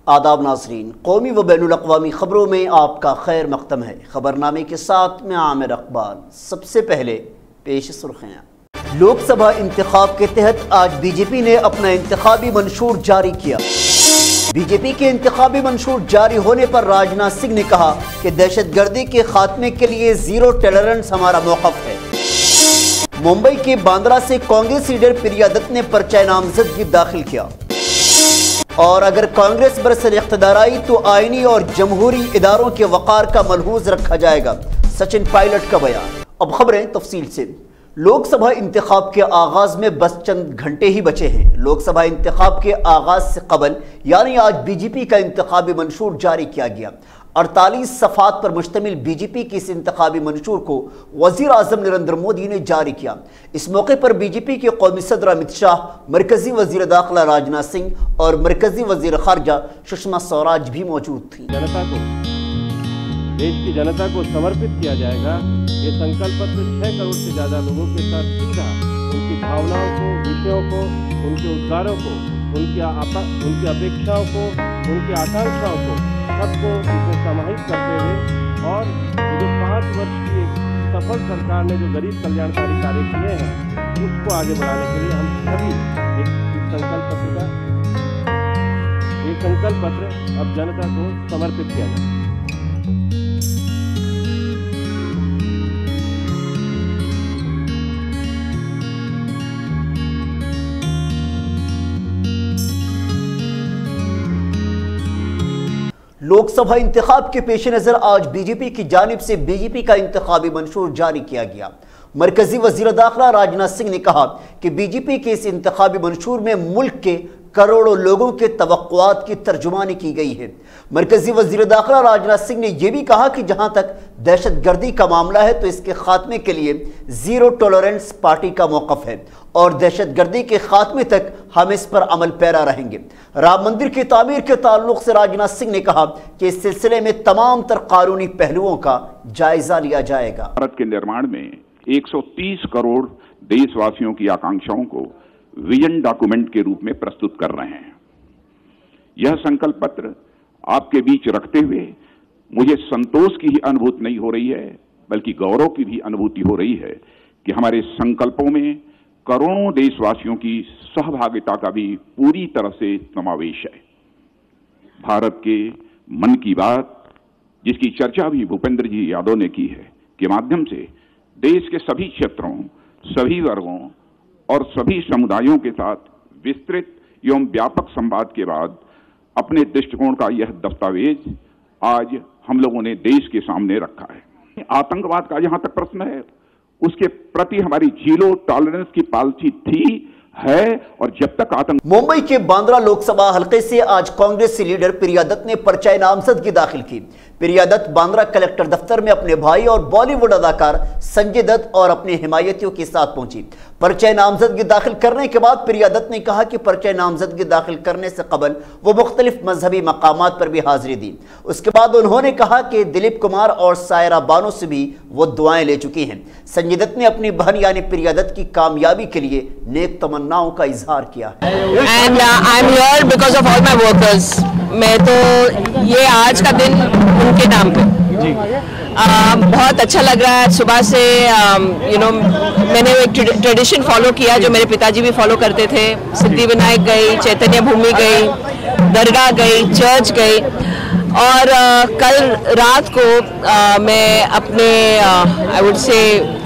आदाब नाज़रीन, कौमी व बैनुल-अक़वामी ख़बरों में आपका खैर मक़दम है। ख़बरनामे के साथ मैं आमिर अक़बाल। सबसे पहले पेश सुर्ख़ियाँ। लोकसभा इंतख़ाब के तहत आज बीजेपी ने अपना इंतख़ाबी मंशूर जारी किया। बीजेपी के इंतख़ाबी मंशूर जारी होने पर राजनाथ सिंह ने कहा कि दहशतगर्दी के खात्मे के लिए ज़ीरो टॉलरेंस हमारा मौक़िफ़ है। मुंबई के बांद्रा से कांग्रेस लीडर प्रिया दत्त ने पर्चा नामज़दगी दाखिल किया और अगर कांग्रेस बरसर इख्तिदार आई तो आईनी और जमहूरी इदारों के वक़ार का मलहूज़ रखा जाएगा, सचिन पायलट का बयान। अब खबरें तफसील से। लोकसभा इंतखाब के आगाज में बस चंद घंटे ही बचे हैं। लोकसभा इंतखाब के आगाज से कबल यानी आज बीजेपी का इंतखाबी मंशूर जारी किया गया। 48 सफ़ात पर मुश्तमिल बीजेपी की इस इंतखाबी मंशूर को वज़ीर आज़म नरेंद्र मोदी ने जारी किया। इस मौके पर बीजेपी के कौमी सदर अमित शाह, मरकजी वज़ीर दाखिला राजनाथ सिंह और मरकजी वज़ीर ख़ारजा सुषमा स्वराज भी मौजूद थी। जनता को, देश की जनता को समर्पित किया जाएगा। ये संकल्प पत्र 6 करोड़ से ज़्यादा लोगों के साथ सीधा उनकी भावनाओं को, विषयों को, उनके उद्गारों को, उनकी अपेक्षाओं को, उनकी आकांक्षाओं को सबको इसमें समाहित करते हुए और जो 5 वर्ष की एक सफल सरकार ने जो गरीब कल्याणकारी कार्य किए हैं उसको आगे बढ़ाने के लिए हम सभी इस संकल्प पत्र अब जनता को समर्पित किया जाए। लोकसभा इंतखाब के पेश नज़र आज बीजेपी की जानिब से बीजेपी का इंतखाबी मंशूर जारी किया गया। मरकजी वज़ीर दाखिला राजनाथ सिंह ने कहा कि बीजेपी के इस इंतखाबी मंशूर में मुल्क के करोड़ों लोगों के तवक्कुआत की तर्जुमानी की गई है। मरकजी वज़ीर दाखिला राजनाथ सिंह ने यह भी कहा कि जहां तक दहशतगर्दी का मामला है तो इसके खात्मे के लिए ज़ीरो टॉलरेंस पार्टी का मौक़िफ़ है और दहशतगर्दी के खात्मे तक हम इस पर अमल पैरा रहेंगे। राम मंदिर की तामीर के ताल्लुक से राजनाथ सिंह ने कहा कि इस सिलसिले में तमाम तर कानूनी पहलुओं का जायजा लिया जाएगा। भारत के निर्माण में 130 करोड़ देशवासियों की आकांक्षाओं को विजन डॉक्यूमेंट के रूप में प्रस्तुत कर रहे हैं। यह संकल्प पत्र आपके बीच रखते हुए मुझे संतोष की ही अनुभूति नहीं हो रही है बल्कि गौरव की भी अनुभूति हो रही है कि हमारे संकल्पों में करोड़ों देशवासियों की सहभागिता का भी पूरी तरह से समावेश है। भारत के मन की बात, जिसकी चर्चा भी भूपेंद्र जी यादव ने की है, के माध्यम से देश के सभी क्षेत्रों, सभी वर्गों और सभी समुदायों के साथ विस्तृत एवं व्यापक संवाद के बाद अपने दृष्टिकोण का यह दस्तावेज आज हम लोगों ने देश के सामने रखा है। आतंकवाद का जहां तक प्रश्न है उसके प्रति हमारी जीरो टॉलरेंस की पॉलिसी थी, है और जब तक आतंक। मुंबई के बांद्रा लोकसभा हलके से आज कांग्रेस लीडर प्रिया दत्त ने पर्चा नामजदगी दाखिल की। प्रिया दत्त बांद्रा कलेक्टर दफ्तर में अपने भाई और बॉलीवुड अदाकार संजय दत्त और अपने हिमायतियों के साथ पहुंची। पर्चा नामजदगी दाखिल करने के बाद प्रिया दत्त ने कहा कि पर्चा नामजदगी दाखिल करने से कबल वो मुख्तलिफ मजहबी मकामात पर भी हाजिरी दी। उसके बाद उन्होंने कहा कि दिलीप कुमार और सायरा बानो से भी वो दुआएं ले चुकी हैं। संजय दत्त ने अपनी बहन यानी प्रिया दत्त की कामयाबी के लिए नेक तमन्नाओं का इजहार किया है। And I am here because of all my workers. मैं तो ये आज का दिन उनके नाम पे बहुत अच्छा लग रहा है। सुबह से मैंने एक ट्रेडिशन फॉलो किया जो मेरे पिताजी भी फॉलो करते थे। सिद्धि विनायक गई, चैतन्य भूमि गई, दरगाह गई, चर्च गई और कल रात को मैं अपने I would say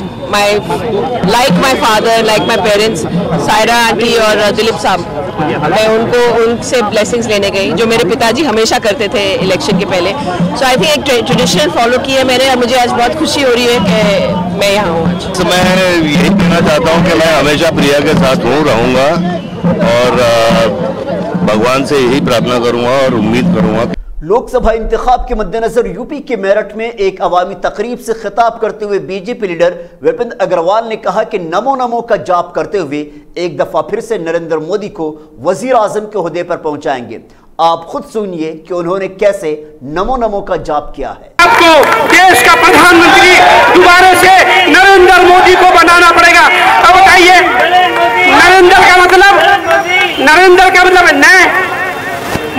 like my father, like my parents, Saira aunty और दिलीप साहब, मैं उनसे ब्लेसिंग्स लेने गई जो मेरे पिताजी हमेशा करते थे इलेक्शन के पहले। सो आई थिंक एक ट्रेडिशनल फॉलो की है मैंने और मुझे आज बहुत खुशी हो रही है कि मैं यहाँ हूँ आज। तो मैं यही कहना चाहता हूँ कि मैं हमेशा प्रिया के साथ रहूँगा और भगवान से यही प्रार्थना करूँगा और उम्मीद करूँगा। लोकसभा इंतखाब के मद्देनजर यूपी के मेरठ में एक अवामी तकरीब से खिताब करते हुए बीजेपी लीडर विपिन अग्रवाल ने कहा कि नमो नमो का जाप करते हुए एक दफा फिर से नरेंद्र मोदी को वजीर आजम के ओहदे पर पहुंचाएंगे। आप खुद सुनिए कि उन्होंने कैसे नमो नमो का जाप किया है। आपको देश का प्रधानमंत्री दोबारा से नरेंद्र मोदी को बनाना पड़ेगा। अब बताइए, नरेंद्र का मतलब है नए,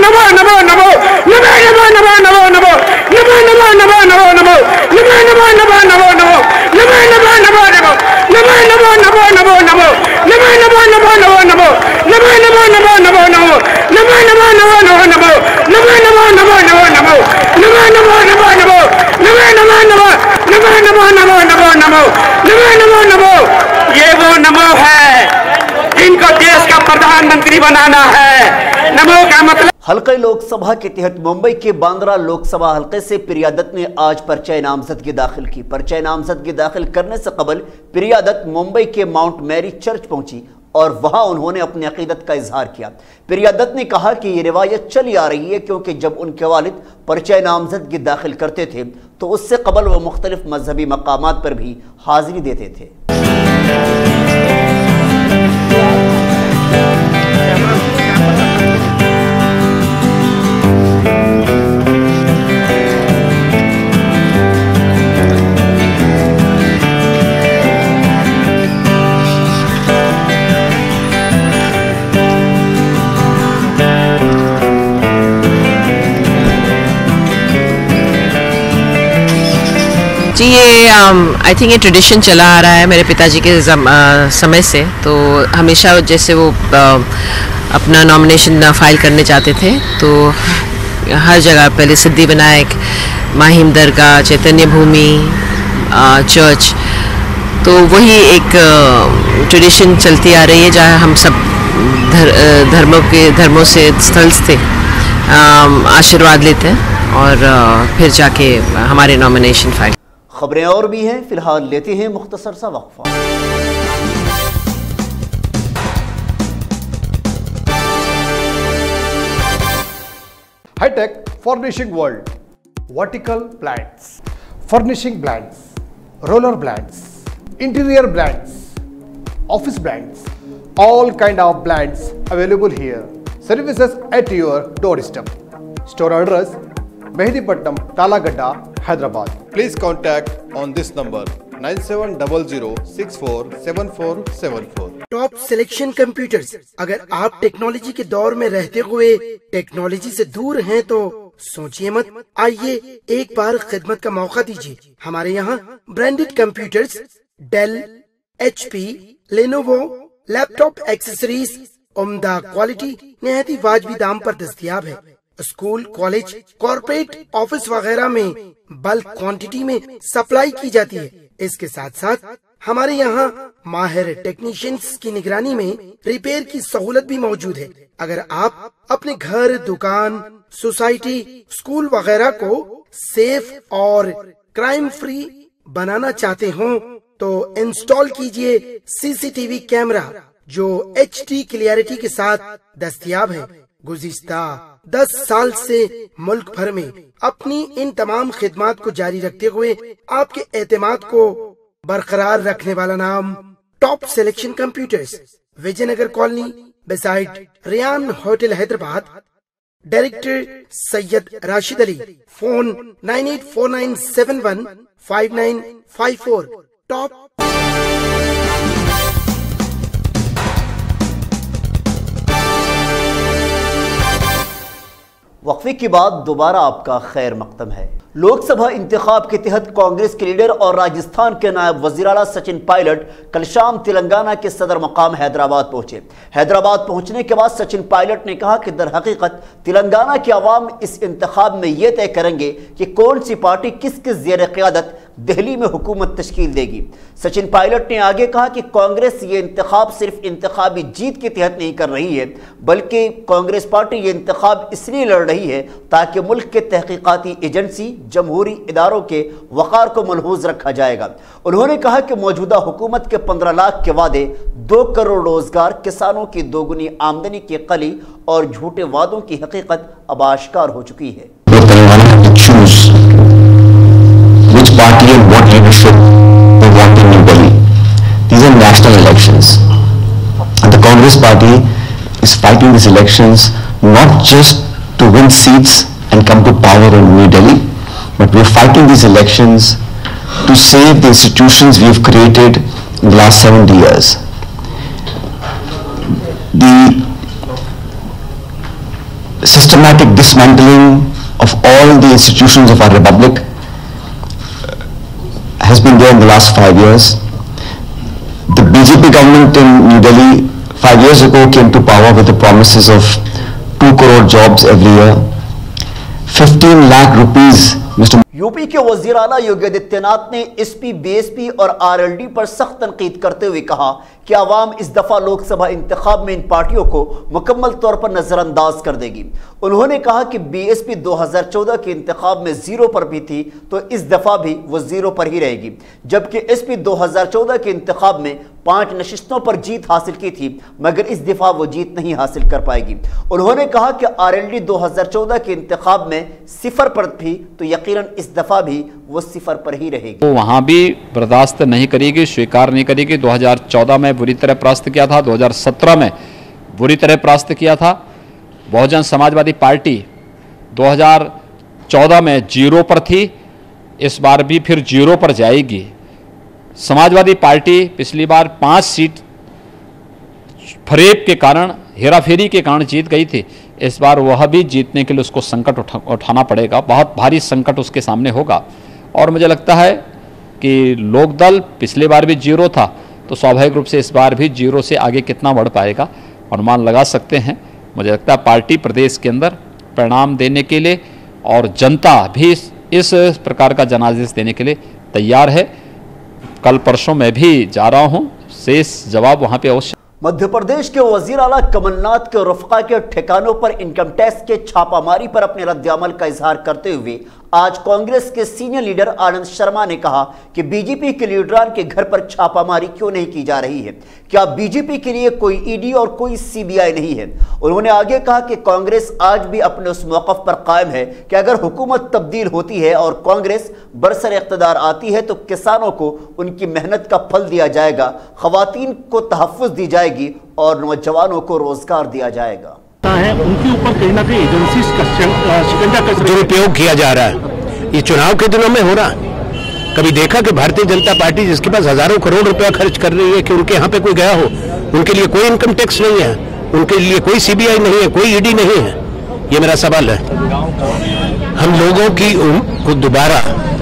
ये वो नमो है जिनको देश का प्रधानमंत्री बनाना है। नमो का मतलब हल्के लोकसभा के तहत मुंबई के बांद्रा लोकसभा हल्के से प्रियादत ने आज पर्चा नामजदगी दाखिल की। पर्चा नामजदगी दाखिल करने से कबल प्रियादत मुंबई के माउंट मैरी चर्च पहुंची और वहां उन्होंने अपनी अकीदत का इजहार किया। प्रियादत ने कहा कि ये रिवायत चली आ रही है क्योंकि जब उनके वालिद पर्चा नामजदगी दाखिल करते थे तो उससे कबल वो मुख्तलिफ मजहबी मकामात पर भी हाजिरी देते थे। जी ये आई थिंक ये ट्रेडिशन चला आ रहा है मेरे पिताजी के समय से। तो हमेशा जैसे वो अपना नॉमिनेशन फाइल करने जाते थे तो हर जगह पहले सिद्धि विनायक, माहिम दरगाह, चैतन्य भूमि चर्च, तो वही एक ट्रेडिशन चलती आ रही है जहाँ हम सब धर्मों से स्थल से आशीर्वाद लेते हैं और फिर जाके हमारे नॉमिनेशन फाइल। खबरें और भी हैं, फिलहाल लेते हैं मुख्तसर सा वक्फा। High-tech furnishing world, vertical blinds, furnishing blinds, roller blinds, interior blinds, office blinds, all kind of blinds available here. Services at your doorstep. Store address Mehdipatam, Talagadda, Hyderabad. Please contact on this number 9700647474. Top selection computers. अगर आप technology के दौर में रहते हुए technology से दूर हैं तो सोचिए मत, आइए एक बार खिदमत का मौका दीजिए। हमारे यहाँ branded computers Dell, HP, Lenovo, laptop accessories उम्दा क्वालिटी निहायत ही वाजबी दाम पर दस्तयाब है। स्कूल, कॉलेज, कॉर्पोरेट, ऑफिस वगैरह में बल्क क्वांटिटी में सप्लाई की जाती है। इसके साथ साथ हमारे यहाँ माहिर टेक्नीशियंस की निगरानी में रिपेयर की सहूलत भी मौजूद है। अगर आप अपने घर, दुकान, सोसाइटी, स्कूल वगैरह को सेफ और क्राइम फ्री बनाना चाहते हो तो इंस्टॉल कीजिए CCTV कैमरा जो HD क्लियरिटी के साथ दस्तयाब है। गुज़िश्ता 10 साल से मुल्क भर में अपनी इन तमाम खिदमात को जारी रखते हुए आपके एतमाद को बरकरार रखने वाला नाम top selection computers, Vijayanagar colony beside Riyan hotel, Hyderabad. Director Syed Rashid Ali. Phone 9849715954। Top. वक्फे के बाद दोबारा आपका खैर मकदम है। लोकसभा इंतखाब के तहत कांग्रेस के लीडर और राजस्थान के नायब वज़ीर आला सचिन पायलट कल शाम तेलंगाना के सदर मकाम हैदराबाद पहुंचे। हैदराबाद पहुंचने के बाद सचिन पायलट ने कहा कि दर हकीकत तेलंगाना के अवाम इस इंतखाब में यह तय करेंगे कि कौन सी पार्टी किस किस ज़ेर क़यादत दिल्ली में हुकूमत तश्कील देगी। सचिन पायलट ने आगे कहा कि कांग्रेस ये इंतखाब सिर्फ इंतखाबी जीत के तहत नहीं कर रही है, बल्कि कांग्रेस पार्टी ये इंतखाब इसलिए लड़ रही है ताकि मुल्क के तहकीकाती एजेंसी, जमहूरी इदारों के वक़ार को मलहूज रखा जाएगा। उन्होंने कहा कि मौजूदा हुकूमत के 15 लाख के वादे, 2 करोड़ रोजगार, किसानों की दोगुनी आमदनी की कली और झूठे वादों की हकीकत अब आश्कार हो चुकी है। Party and what leadership they want in New Delhi. These are national elections, and the Congress Party is fighting these elections not just to win seats and come to power in New Delhi, but we are fighting these elections to save the institutions we have created in the last 70 years. The systematic dismantling of all the institutions of our republic has been there in the last 5 years. The BJP government in New Delhi 5 years ago came to power with the promises of 2 crore jobs every year, 15 lakh rupees. UP के वजीर आला योगी आदित्यनाथ ने SP, BSP और RLD पर सख्त तनकीद करते हुए कहा कि आवाम इस दफा लोकसभा इंतखाब में इन पार्टियों को मुकम्मल तौर पर नजरअंदाज कर देगी। उन्होंने कहा कि बीएसपी 2014 के इंतखाब में 0 पर भी थी तो इस दफा भी वो 0 पर ही रहेगी, जबकि एसपी 2014 के इंतखाब में 5 नशिस्तों पर जीत हासिल की थी, मगर इस दफा वो जीत नहीं हासिल कर पाएगी। उन्होंने कहा कि आरएलडी 2014 के इंतखाब में 0 पर थी तो यकीनन इस दफा भी वो 0 पर ही रहेगी। वो वहां भी बर्दाश्त नहीं करेगी, स्वीकार नहीं करेगी। 2014 में बुरी तरह परास्त किया था, 2017 में बुरी तरह परास्त किया था। बहुजन समाजवादी पार्टी 2014 में 0 पर थी, इस बार भी फिर 0 पर जाएगी। समाजवादी पार्टी पिछली बार 5 सीट फरेब के कारण, हेराफेरी के कारण जीत गई थी। इस बार वह भी जीतने के लिए उसको संकट उठाना पड़ेगा, बहुत भारी संकट उसके सामने होगा। और मुझे लगता है कि लोकदल पिछले बार भी 0 था तो स्वाभाविक रूप से इस बार भी 0 से आगे कितना बढ़ पाएगा अनुमान लगा सकते हैं। मुझे लगता है पार्टी प्रदेश के अंदर परिणाम देने के लिए और जनता भी इस प्रकार का जनादेश देने के लिए तैयार है। कल परसों मैं भी जा रहा हूं, शेष जवाब वहां पे अवश्य। मध्य प्रदेश के वजीर आला कमलनाथ के रफ़का के ठिकानों पर इनकम टैक्स के छापामारी पर अपने रद्द-ए-अमल का इजहार करते हुए आज कांग्रेस के सीनियर लीडर आनंद शर्मा ने कहा कि बीजेपी के लीडरान के घर पर छापामारी क्यों नहीं की जा रही है, क्या बीजेपी के लिए कोई ईडी और कोई सीबीआई नहीं है। उन्होंने आगे कहा कि कांग्रेस आज भी अपने उस मौक़िफ़ पर कायम है कि अगर हुकूमत तब्दील होती है और कांग्रेस बरसर इक़्तिदार आती है तो किसानों को उनकी मेहनत का फल दिया जाएगा, ख़वातीन को तहफ़्फ़ुज़ दी जाएगी और नौजवानों को रोजगार दिया जाएगा। उनके ऊपर कहीं ना कहीं एजेंसी का दुरुपयोग किया जा रहा है, ये चुनाव के दिनों में हो रहा है। कभी देखा कि भारतीय जनता पार्टी जिसके पास हजारों करोड़ रुपया खर्च कर रही है कि उनके यहाँ पे कोई गया हो, उनके लिए कोई इनकम टैक्स नहीं है, उनके लिए कोई सीबीआई नहीं है, कोई ईडी नहीं है। ये मेरा सवाल है। हम लोगों की को दोबारा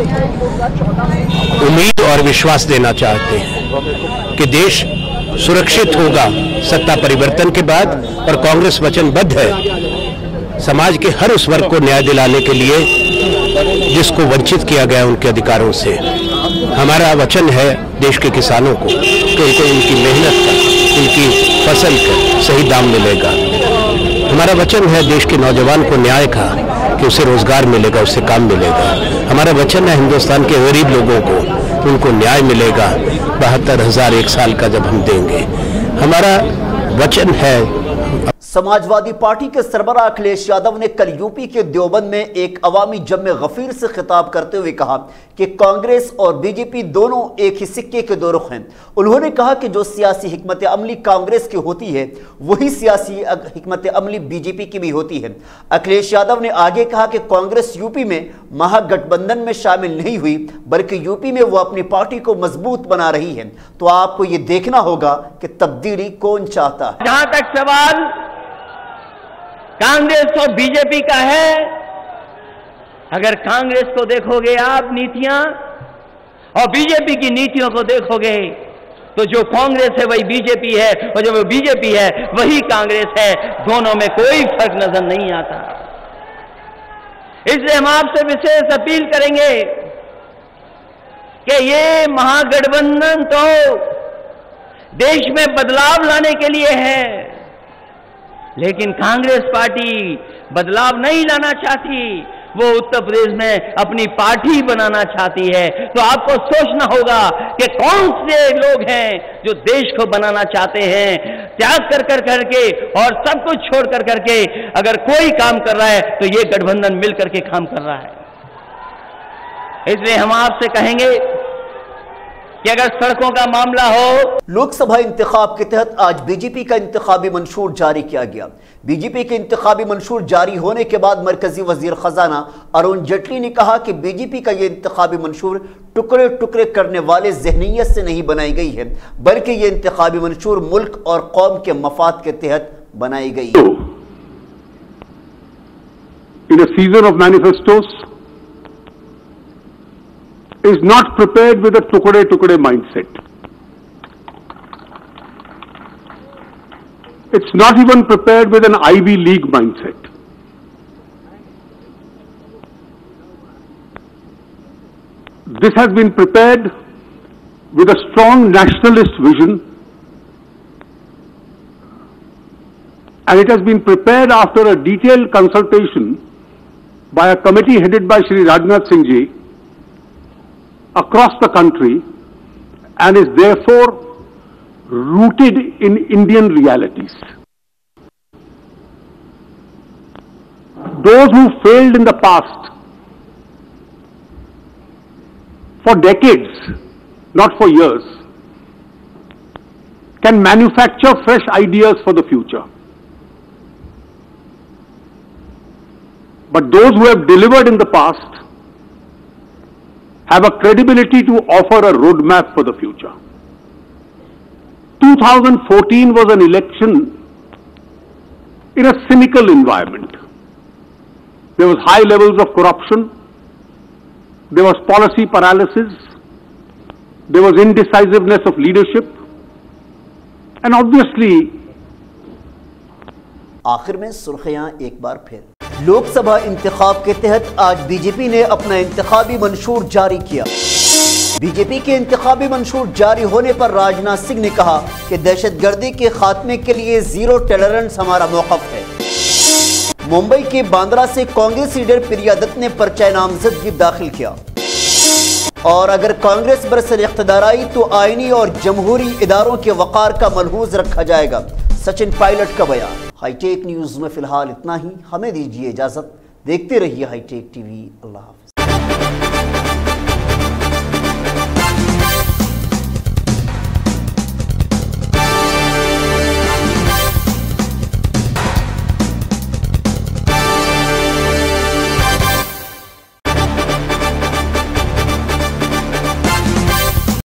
उम्मीद और विश्वास देना चाहते हैं कि देश सुरक्षित होगा सत्ता परिवर्तन के बाद, और कांग्रेस वचनबद्ध है समाज के हर उस वर्ग को न्याय दिलाने के लिए जिसको वंचित किया गया उनके अधिकारों से। हमारा वचन है देश के किसानों को कि उनको उनकी मेहनत का, उनकी फसल का सही दाम मिलेगा। हमारा वचन है देश के नौजवान को न्याय का, कि उसे रोजगार मिलेगा, उसे काम मिलेगा। हमारा वचन है हिंदुस्तान के गरीब लोगों को, उनको न्याय मिलेगा 72,000 एक साल का जब हम देंगे। हमारा वचन है। समाजवादी पार्टी के सरबराह अखिलेश यादव ने कल यूपी के देवबंद में एक अवामी जम्मे गफीर से खिताब करते हुए कहा कि कांग्रेस और बीजेपी दोनों एक ही सिक्के के दो रुख हैं। उन्होंने कहा कि जो सियासी हिकमत अमली कांग्रेस की होती है वही सियासी हिकमत अमली बीजेपी की भी होती है। अखिलेश यादव ने आगे कहा कि कांग्रेस यूपी में महागठबंधन में शामिल नहीं हुई, बल्कि यूपी में वो अपनी पार्टी को मजबूत बना रही है। तो आपको ये देखना होगा कि तब्दीली कौन चाहता है। जहां तक सवाल कांग्रेस और बीजेपी का है, अगर कांग्रेस को देखोगे आप नीतियां और बीजेपी की नीतियों को देखोगे तो जो कांग्रेस है वही बीजेपी है और जो बीजेपी है वही कांग्रेस है। दोनों में कोई फर्क नजर नहीं आता। इसलिए हम आपसे विशेष अपील करेंगे कि ये महागठबंधन तो देश में बदलाव लाने के लिए है, लेकिन कांग्रेस पार्टी बदलाव नहीं लाना चाहती, वो उत्तर प्रदेश में अपनी पार्टी बनाना चाहती है। तो आपको सोचना होगा कि कौन से लोग हैं जो देश को बनाना चाहते हैं, त्याग कर कर करके और सब कुछ छोड़ कर करके अगर कोई काम कर रहा है तो ये गठबंधन मिल करके काम कर रहा है। इसलिए हम आपसे कहेंगे कि अगर सड़कों का मामला हो। लोकसभा इंतखाब के तहत आज बीजेपी का इंतखाबी मंशूर जारी किया गया। बीजेपी के इंतखाबी मंशूर जारी होने के बाद मरकजी वजीर खजाना अरुण जेटली ने कहा कि बीजेपी का यह इंतखाबी मंशूर टुकड़े टुकड़े करने वाले जहनीयत से नहीं बनाई गई है, बल्कि यह इंतखाबी मंशूर मुल्क और कौम के मफाद के तहत बनाई गई है। In a season of manifestos is not prepared with a tukade mindset. It's not even prepared with an Ivy League mindset. This has been prepared with a strong nationalist vision, and it has been prepared after a detailed consultation by a committee headed by Shri Rajnath Singh Ji across the country, and is therefore rooted in Indian realities. Those who failed in the past for decades, not for years, can manufacture fresh ideas for the future. But those who have delivered in the past have a credibility to offer a roadmap for the future. 2014 was an election in a cynical environment. There was high levels of corruption, there was policy paralysis, there was indecisiveness of leadership, and obviously आखिर में सुर्खियां एक बार फिर। लोकसभा इंतखाब के तहत आज BJP ने अपना इंतखाबी मंशूर जारी किया। बीजेपी के इंतखाबी मंशूर जारी होने पर राजनाथ सिंह ने कहा कि दहशतगर्दी के खात्मे के लिए जीरो टॉलरेंस हमारा मौक़िफ़ है। मुंबई के बांद्रा से कांग्रेस लीडर प्रिया दत्त ने पर्चा नामजदगी दाखिल किया। और अगर कांग्रेस बरसर इख्तिदार आई तो आईनी और जमहूरी इदारों के वक़ार का मलहूज रखा जाएगा, सचिन पायलट का बयान। हाईटेक न्यूज़ में फिलहाल इतना ही, हमें दीजिए इजाज़त। देखते रहिए हाईटेक टीवी। अल्लाह हाफ़िज़।